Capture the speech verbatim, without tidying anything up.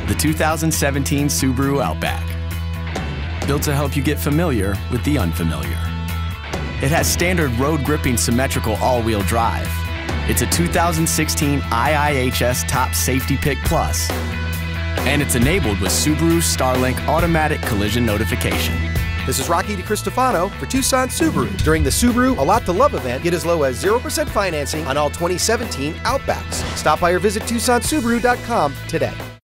the two thousand seventeen Subaru Outback. Built to help you get familiar with the unfamiliar. It has standard road gripping symmetrical all-wheel drive. It's a two thousand sixteen I I H S Top Safety Pick Plus. And it's enabled with Subaru Starlink automatic collision notification. This is Rocky DiCristofano for Tucson Subaru. During the Subaru A Lot to Love event, get as low as zero percent financing on all twenty seventeen Outbacks. Stop by or visit Tucson Subaru dot com today.